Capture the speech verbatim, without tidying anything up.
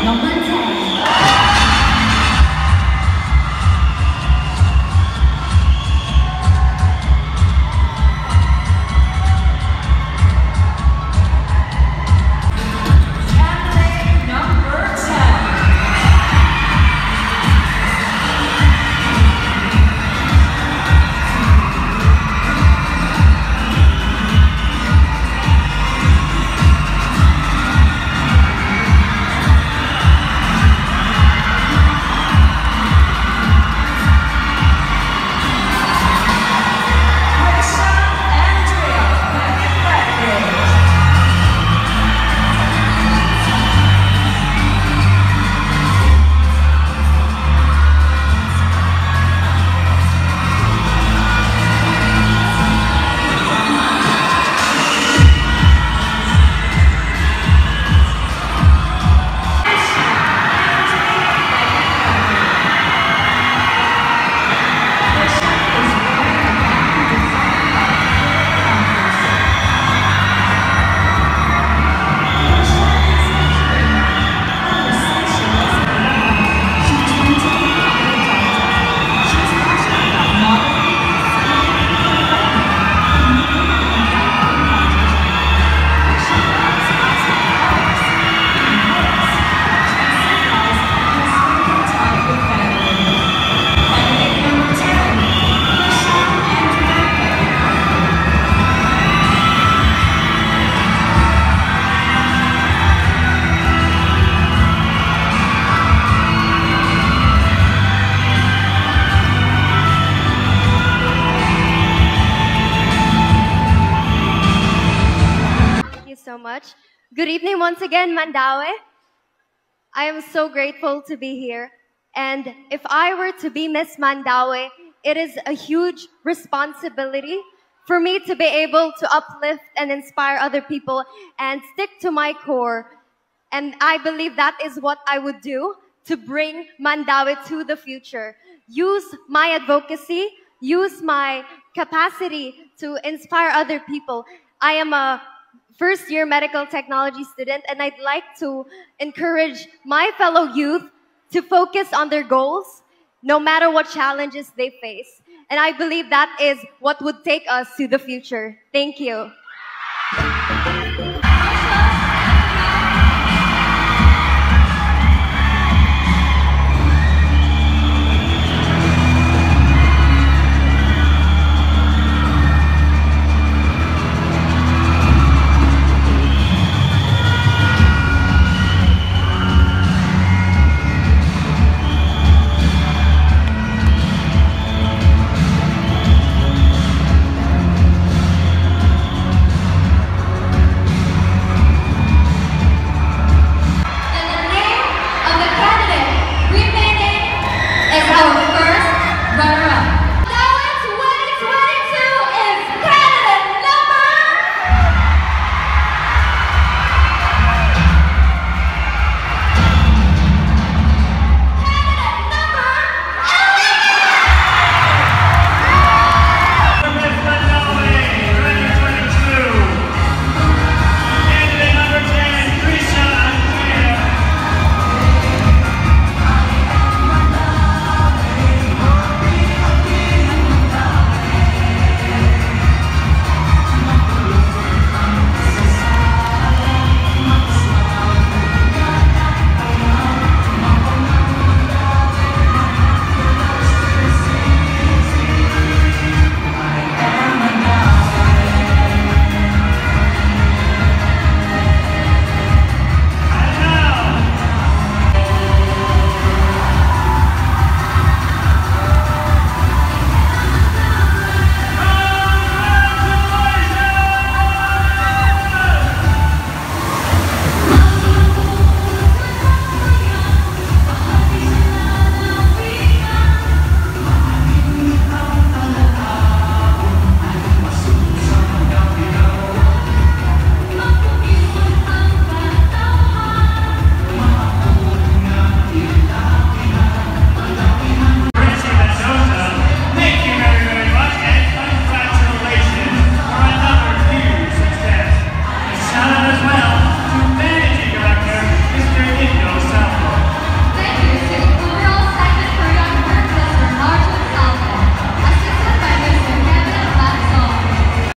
number ten. So much. Good evening once again, Mandaue. I am so grateful to be here. And if I were to be Miss Mandaue, it is a huge responsibility for me to be able to uplift and inspire other people and stick to my core. And I believe that is what I would do to bring Mandaue to the future. Use my advocacy, use my capacity to inspire other people. I am a first year medical technology student, and I'd like to encourage my fellow youth to focus on their goals no matter what challenges they face. And I believe that is what would take us to the future. Thank you.